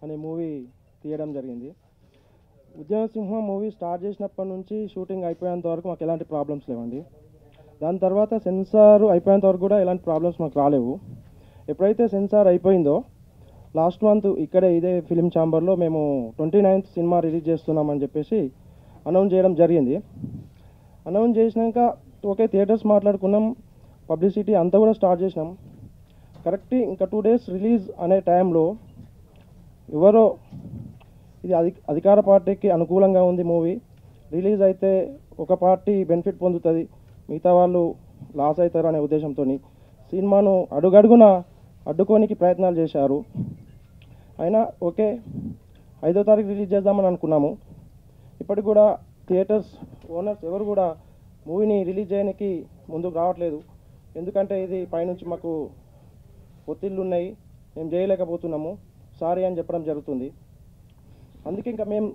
అనే మూవీ తీయడం జరిగింది. ఉద్యమసింహం మూవీ స్టార్ట్ చేసినప్పటి నుంచి షూటింగ్ అయిపోయేంత వరకు మాకు ఎలాంటి ప్రాబ్లమ్స్ లేవండి. దాని తర్వాత సెన్సార్ అయిపోయేంత వరకు కూడా ఎలాంటి ప్రాబ్లమ్స్ మాకు రాలేవు. ఎప్పుడైతే సెన్సార్ అయిపోయిందో లాస్ట్ మంత్ ఇక్కడే ఇదే ఫిలిం ఛాంబర్లో మేము 29th సినిమా రిలీజ్ చేస్తున్నామని చెప్పేసి అనౌన్స్ చేయడం జరిగింది. అనౌన్స్ చేసినాక ఓకే థియేటర్స్ మాట్లాడుకున్నాం, పబ్లిసిటీ అంతా కూడా స్టార్ట్ చేసినాం. కరెక్ట్ ఇంకా 2 days రిలీజ్ అనే టైంలో ఎవరో ఇది అధికార పార్టీకి అనుకూలంగా ఉంది మూవీ, రిలీజ్ అయితే ఒక పార్టీ బెనిఫిట్ పొందుతుంది, మిగతా వాళ్ళు లాస్ అవుతారు అనే ఉద్దేశంతో సినిమాను అడుగడుగున అడ్డుకోనికి ప్రయత్నాలు చేశారు. అయినా ఓకే 5వ తారీఖు రిలీజ్ చేద్దామని అనుకున్నాము. ఇప్పటికి కూడా థియేటర్స్ ఓనర్స్ ఎవరు కూడా మూవీని రిలీజ్ చేయడానికి ముందుకు రావట్లేదు. ఎందుకంటే ఇది పైనుంచి మాకు ఒత్తిళ్ళు ఉన్నాయి, మేము చేయలేకపోతున్నాము, సారీ అని చెప్పడం జరుగుతుంది. అందుకే ఇంకా మేము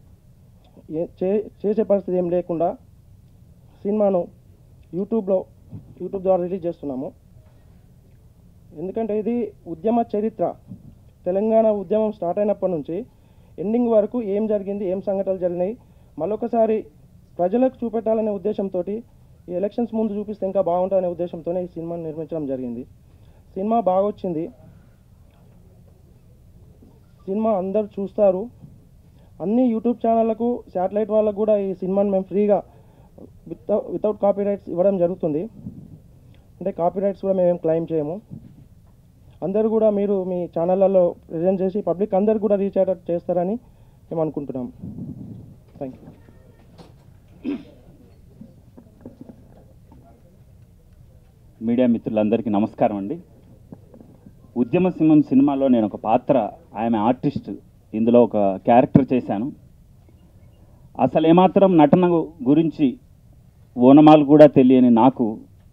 చేసే పరిస్థితి ఏం లేకుండా సినిమాను యూట్యూబ్ ద్వారా రిలీజ్ చేస్తున్నాము. ఎందుకంటే ఇది ఉద్యమ చరిత్ర. తెలంగాణ ఉద్యమం స్టార్ట్ అయినప్పటి నుంచి ఎండింగ్ వరకు ఏం జరిగింది, ఏం సంఘటనలు జరిగినాయి మరొకసారి ప్రజలకు చూపెట్టాలనే ఉద్దేశంతో ఈ ఎలక్షన్స్ ముందు చూపిస్తే ఇంకా బాగుంటుందనే ఉద్దేశంతోనే ఈ సినిమాని నిర్మించడం జరిగింది. సినిమా బాగా వచ్చింది, సినిమా అందరు చూస్తారు. అన్ని యూట్యూబ్ ఛానళ్లకు శాటిలైట్ వాళ్ళకు కూడా ఈ సినిమాని మేము ఫ్రీగా వితౌట్ కాపీరైట్స్ ఇవ్వడం జరుగుతుంది. అంటే కాపీరైట్స్ కూడా మేమేం క్లెయిమ్ చేయము. అందరూ కూడా మీరు మీ ఛానళ్ళలో ప్రెజెంట్ చేసి పబ్లిక్ అందరు కూడా రీచ్ అయ్యేటట్టు చేస్తారని మేము అనుకుంటున్నాం. Thank you. మీడియా మిత్రులందరికీ నమస్కారం అండి. ఉద్యమసింహం సినిమాలో నేను ఒక పాత్ర, ఐఎమ్ ఆర్టిస్ట్, ఇందులో ఒక క్యారెక్టర్ చేశాను. అసలు ఏమాత్రం నటన గురించి ఓనమాలు కూడా తెలియని నాకు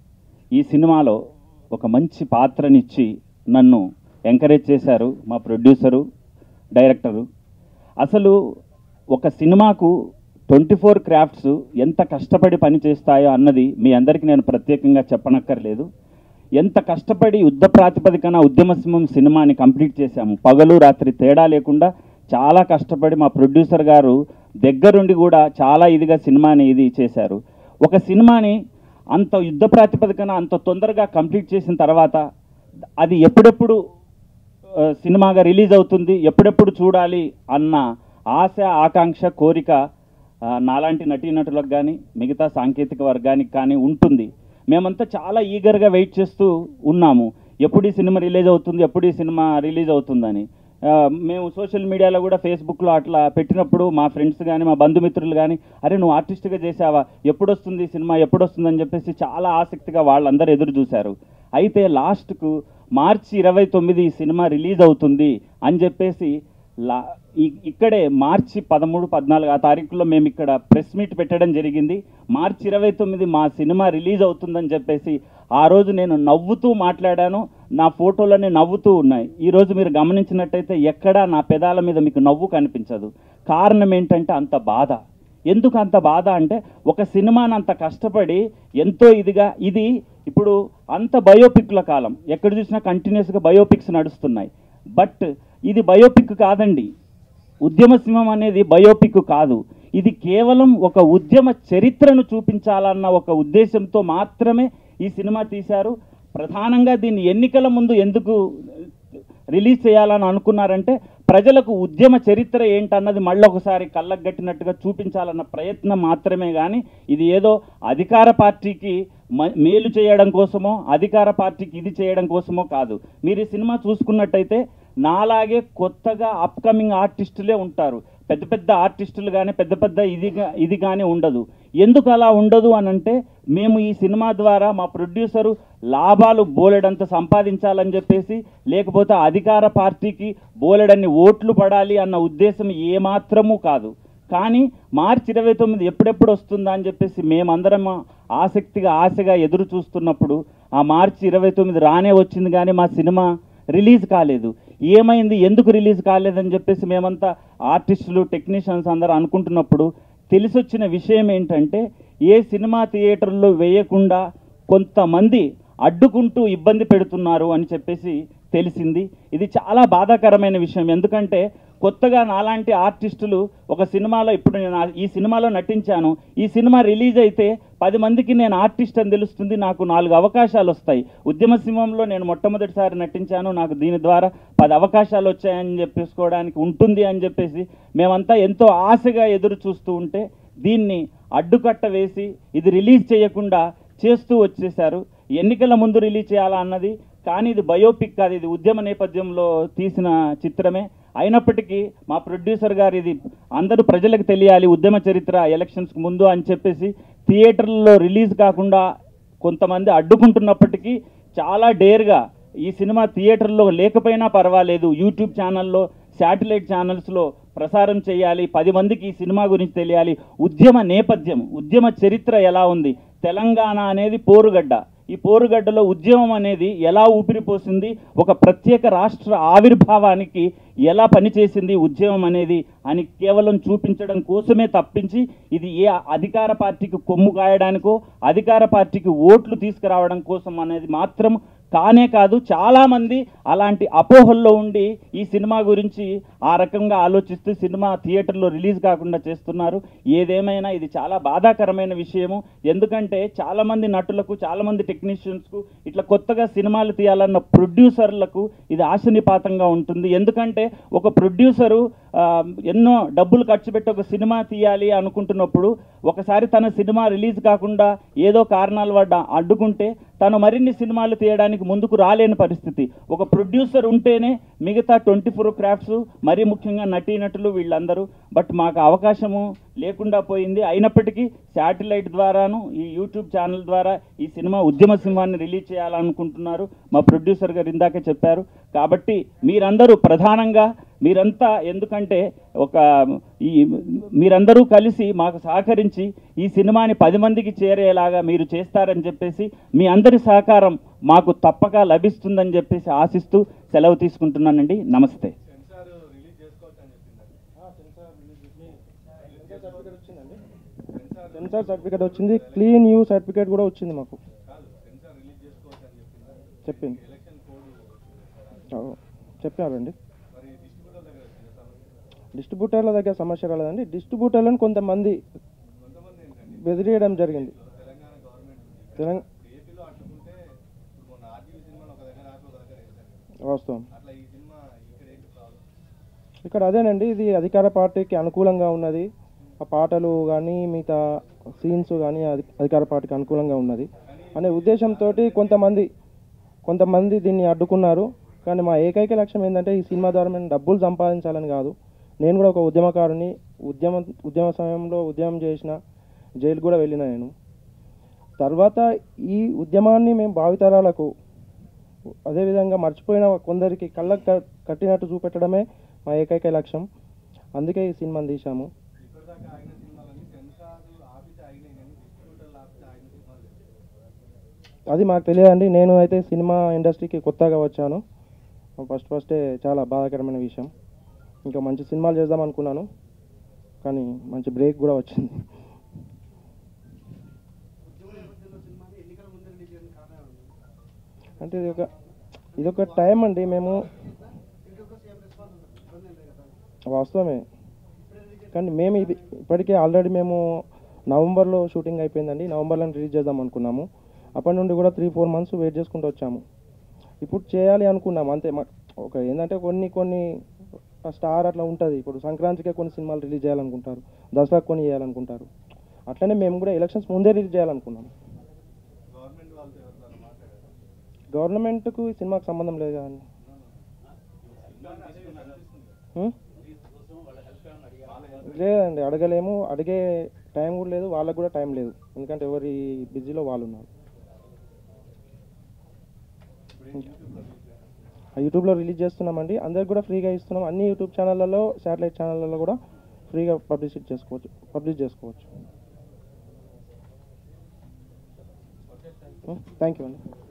ఈ సినిమాలో ఒక మంచి పాత్రనిచ్చి నన్ను ఎంకరేజ్ చేశారు మా ప్రొడ్యూసరు, డైరెక్టరు. అసలు ఒక సినిమాకు 24 క్రాఫ్ట్స్ ఎంత కష్టపడి పని చేస్తాయో అన్నది మీ అందరికీ నేను ప్రత్యేకంగా చెప్పనక్కర్లేదు. ఎంత కష్టపడి యుద్ధ ప్రాతిపదికన ఉద్యమసింహం సినిమాని కంప్లీట్ చేశాము. పగలు రాత్రి తేడా లేకుండా చాలా కష్టపడి మా ప్రొడ్యూసర్ గారు దగ్గరుండి కూడా చాలా ఇదిగా సినిమాని ఇది చేశారు. ఒక సినిమాని అంత యుద్ధ ప్రాతిపదికన అంత తొందరగా కంప్లీట్ చేసిన తర్వాత అది ఎప్పుడెప్పుడు సినిమాగా రిలీజ్ అవుతుంది, ఎప్పుడెప్పుడు చూడాలి అన్న ఆశ, ఆకాంక్ష, కోరిక నాలాంటి నటీనటులకు కానీ మిగతా సాంకేతిక వర్గానికి కానీ ఉంటుంది. మేమంతా చాలా ఈగర్గా వెయిట్ చేస్తూ ఉన్నాము, ఎప్పుడు ఈ సినిమా రిలీజ్ అవుతుంది, ఎప్పుడు ఈ సినిమా రిలీజ్ అవుతుందని. మేము సోషల్ మీడియాలో కూడా ఫేస్బుక్లో అట్లా పెట్టినప్పుడు మా ఫ్రెండ్స్ కానీ మా బంధుమిత్రులు కానీ అరే నువ్వు ఆర్టిస్ట్గా చేసావా, ఎప్పుడు వస్తుంది ఈ సినిమా, ఎప్పుడు వస్తుందని చెప్పేసి చాలా ఆసక్తిగా వాళ్ళందరూ ఎదురు చూశారు. అయితే లాస్ట్కు మార్చి 29 ఈ సినిమా రిలీజ్ అవుతుంది అని చెప్పేసి ఇక్కడే మార్చి 13, 14 ఆ తారీఖుల్లో మేము ఇక్కడ ప్రెస్ మీట్ పెట్టడం జరిగింది. మార్చి 29 మా సినిమా రిలీజ్ అవుతుందని చెప్పేసి ఆ రోజు నేను నవ్వుతూ మాట్లాడాను. నా ఫోటోలన్నీ నవ్వుతూ ఉన్నాయి. ఈరోజు మీరు గమనించినట్టయితే ఎక్కడా నా పెదాల మీద మీకు నవ్వు కనిపించదు. కారణం ఏంటంటే అంత బాధ. ఎందుకు అంత బాధ అంటే ఒక సినిమాని అంత కష్టపడి ఎంతో ఇదిగా, ఇది ఇప్పుడు అంత బయోపిక్ల కాలం, ఎక్కడ చూసినా కంటిన్యూస్గా బయోపిక్స్ నడుస్తున్నాయి. బట్ ఇది బయోపిక్ కాదండి. ఉద్యమసింహం అనేది బయోపిక్ కాదు. ఇది కేవలం ఒక ఉద్యమ చరిత్రను చూపించాలన్న ఒక ఉద్దేశంతో మాత్రమే ఈ సినిమా తీశారు. ప్రధానంగా దీన్ని ఎన్నికల ముందు ఎందుకు రిలీజ్ చేయాలని అనుకున్నారంటే ప్రజలకు ఉద్యమ చరిత్ర ఏంటన్నది మళ్ళొకసారి కళ్ళకు గట్టినట్టుగా చూపించాలన్న ప్రయత్నం మాత్రమే. కానీ ఇది ఏదో అధికార పార్టీకి మేలు చేయడం కోసమో, అధికార పార్టీకి ఇది చేయడం కోసమో కాదు. మీరు ఈ సినిమా చూసుకున్నట్టయితే నాలాగే కొత్తగా అప్కమింగ్ ఆర్టిస్టులే ఉంటారు. పెద్ద పెద్ద ఆర్టిస్టులు కానీ పెద్ద పెద్ద ఇది కానీ ఉండదు. ఎందుకు అలా ఉండదు అని అంటే మేము ఈ సినిమా ద్వారా మా ప్రొడ్యూసరు లాభాలు బోలెడంత సంపాదించాలని చెప్పేసి, లేకపోతే అధికార పార్టీకి బోలెడన్ని ఓట్లు పడాలి అన్న ఉద్దేశం ఏమాత్రమూ కాదు. కానీ మార్చి 29 ఎప్పుడెప్పుడు వస్తుందా అని చెప్పేసి మేమందరం ఆసక్తిగా ఎదురు చూస్తున్నప్పుడు ఆ మార్చి 29 రానే వచ్చింది, కానీ మా సినిమా రిలీజ్ కాలేదు. ఏమైంది, ఎందుకు రిలీజ్ కాలేదని చెప్పేసి మేమంతా ఆర్టిస్టులు, టెక్నీషియన్స్ అందరూ అనుకుంటున్నప్పుడు తెలిసొచ్చిన విషయం ఏంటంటే ఏ సినిమా థియేటర్లో వేయకుండా కొంతమంది అడ్డుకుంటూ ఇబ్బంది పెడుతున్నారు అని చెప్పేసి తెలిసింది. ఇది చాలా బాధాకరమైన విషయం. ఎందుకంటే కొత్తగా నాలాంటి ఆర్టిస్టులు ఒక సినిమాలో ఇప్పుడు నేను ఈ సినిమాలో నటించాను, ఈ సినిమా రిలీజ్ అయితే 10 మందికి నేను ఆర్టిస్ట్ అని తెలుస్తుంది, నాకు 4 అవకాశాలు వస్తాయి. ఉద్యమ సింహంలో నేను మొట్టమొదటిసారి నటించాను, నాకు దీని ద్వారా 10 అవకాశాలు వచ్చాయని చెప్పేసుకోవడానికి ఉంటుంది అని చెప్పేసి మేమంతా ఎంతో ఆశగా ఎదురు చూస్తూ ఉంటే దీన్ని అడ్డుకట్ట వేసి ఇది రిలీజ్ చేయకుండా చేస్తూ వచ్చేశారు. ఎన్నికల ముందు రిలీజ్ చేయాలా అన్నది, కానీ ఇది బయోపిక్ కాదు, ఇది ఉద్యమ నేపథ్యంలో తీసిన చిత్రమే. అయినప్పటికీ మా ప్రొడ్యూసర్ గారు ఇది అందరూ ప్రజలకు తెలియాలి, ఉద్యమ చరిత్ర ఎలక్షన్స్కి ముందు అని చెప్పేసి థియేటర్లలో రిలీజ్ కాకుండా కొంతమంది అడ్డుకుంటున్నప్పటికీ చాలా డేర్గా ఈ సినిమా థియేటర్లో లేకపోయినా పర్వాలేదు, యూట్యూబ్ ఛానల్లో, శాటిలైట్ ఛానల్స్లో ప్రసారం చేయాలి, 10 మందికి ఈ సినిమా గురించి తెలియాలి, ఉద్యమ నేపథ్యం, ఉద్యమ చరిత్ర ఎలా ఉంది, తెలంగాణ అనేది పోరుగడ్డ, ఈ పోరుగడ్డలో ఉద్యమం అనేది ఎలా ఊపిరిపోసింది, ఒక ప్రత్యేక రాష్ట్ర ఆవిర్భావానికి ఎలా పనిచేసింది ఉద్యమం అనేది అని కేవలం చూపించడం కోసమే తప్పించి ఇది ఏ అధికార పార్టీకి కొమ్ము కాయడానికో అధికార పార్టీకి ఓట్లు తీసుకురావడం కోసం అనేది మాత్రం కానే కాదు. చాలామంది అలాంటి అపోహల్లో ఉండి ఈ సినిమా గురించి ఆ రకంగా ఆలోచిస్తూ సినిమా థియేటర్లో రిలీజ్ కాకుండా చేస్తున్నారు. ఏదేమైనా ఇది చాలా బాధాకరమైన విషయము. ఎందుకంటే చాలామంది నటులకు, చాలామంది టెక్నీషియన్స్కు, ఇట్లా కొత్తగా సినిమాలు తీయాలన్న ప్రొడ్యూసర్లకు ఇది ఆశనిపాతంగా ఉంటుంది. ఎందుకంటే ఒక ప్రొడ్యూసరు ఎన్నో డబ్బులు ఖర్చు పెట్టి ఒక సినిమా తీయాలి అనుకుంటున్నప్పుడు ఒకసారి తన సినిమా రిలీజ్ కాకుండా ఏదో కారణాల వల్ల అడ్డుకుంటే తను మరిన్ని సినిమాలు తీయడానికి ముందుకు రాలేని పరిస్థితి. ఒక ప్రొడ్యూసర్ ఉంటేనే మిగతా 24 క్రాఫ్ట్స్, మరీ ముఖ్యంగా నటీనటులు వీళ్ళందరూ. బట్ మాకు అవకాశము లేకుండా పోయింది. అయినప్పటికీ శాటిలైట్ ద్వారాను ఈ యూట్యూబ్ ఛానల్ ద్వారా ఈ సినిమా ఉద్యమ సింహాన్ని రిలీజ్ చేయాలనుకుంటున్నారు, మా ప్రొడ్యూసర్ గారు ఇందాకే చెప్పారు. కాబట్టి మీరందరూ ప్రధానంగా మీరంతా, ఎందుకంటే మీరందరూ కలిసి మాకు సహకరించి ఈ సినిమాని 10 మందికి చేరేలాగా మీరు చేస్తారని చెప్పేసి మీ అందరి సహకారం మాకు తప్పక లభిస్తుందని చెప్పేసి ఆశిస్తూ సెలవు తీసుకుంటున్నానండి. నమస్తే. సెన్సార్ సర్టిఫికేట్ వచ్చింది, క్లీన్ యూ సర్టిఫికేట్ కూడా వచ్చింది మాకు. చెప్పింది చెప్పారండి. డిస్ట్రిబ్యూటర్ల దగ్గర సమస్య రాలేదండి. డిస్ట్రిబ్యూటర్లను కొంతమంది బెదిరియడం జరిగింది. వాస్తవం ఇక్కడ అదేనండి, ఇది అధికార పార్టీకి అనుకూలంగా ఉన్నది. ఆ పాటలు కానీ మిగతా సీన్స్ కానీ అధికార పార్టీకి అనుకూలంగా ఉన్నది అనే ఉద్దేశంతో కొంతమంది దీన్ని అడ్డుకున్నారు. కానీ మా ఏకైక లక్ష్యం ఏంటంటే ఈ సినిమా ద్వారా మేము డబ్బులు సంపాదించాలని కాదు. నేను కూడా ఒక ఉద్యమకారుని, ఉద్యమ సమయంలో ఉద్యమం చేసిన, జైలు కూడా వెళ్ళిన నేను. తర్వాత ఈ ఉద్యమాన్ని మేము భావితరాలకు, అదేవిధంగా మర్చిపోయిన కొందరికి కళ్ళకు కట్టినట్టు చూపెట్టడమే మా ఏకైక లక్ష్యం. అందుకే ఈ సినిమాని తీశాము. అది మాకు తెలియదండి. నేను అయితే సినిమా ఇండస్ట్రీకి కొత్తగా వచ్చాను. ఫస్టే చాలా బాధాకరమైన విషయం. ఇంకా మంచి సినిమాలు చేద్దాం అనుకున్నాను, కానీ మంచి బ్రేక్ కూడా వచ్చింది. అంటే ఇదొక టైం అండి. మేము వాస్తవమే, కానీ మేము ఇప్పటికే ఆల్రెడీ మేము నవంబర్లో షూటింగ్ అయిపోయిందండి. నవంబర్లో రిలీజ్ చేద్దాం అనుకున్నాము. అప్పటి నుండి కూడా 3-4 మంత్స్ వెయిట్ చేసుకుంటూ వచ్చాము. ఇప్పుడు చేయాలి అనుకున్నాము అంతే. ఒక ఏంటంటే కొన్ని స్టార్ అట్లా ఉంటుంది. ఇప్పుడు సంక్రాంతికే కొన్ని సినిమాలు రిలీజ్ చేయాలనుకుంటారు, దసరాకు కొన్ని చేయాలనుకుంటారు. అట్లనే మేము కూడా ఎలక్షన్స్ ముందే రిలీజ్ చేయాలనుకున్నాము. గవర్నమెంట్కు ఈ సినిమాకు సంబంధం లేదు కదండి. లేదండి, అడగలేము. అడిగే టైం కూడా లేదు, వాళ్ళకు కూడా టైం లేదు. ఎందుకంటే ఎవరి బిజీలో వాళ్ళు ఉన్నారు. యూట్యూబ్లో రిలీజ్ చేస్తున్నామండి. అందరికి కూడా ఫ్రీగా ఇస్తున్నాం. అన్ని యూట్యూబ్ ఛానళ్ళలో, శాటిలైట్ ఛానళ్ళలో కూడా ఫ్రీగా పబ్లిష్ చేసుకోవచ్చు. థ్యాంక్ యూ అండి.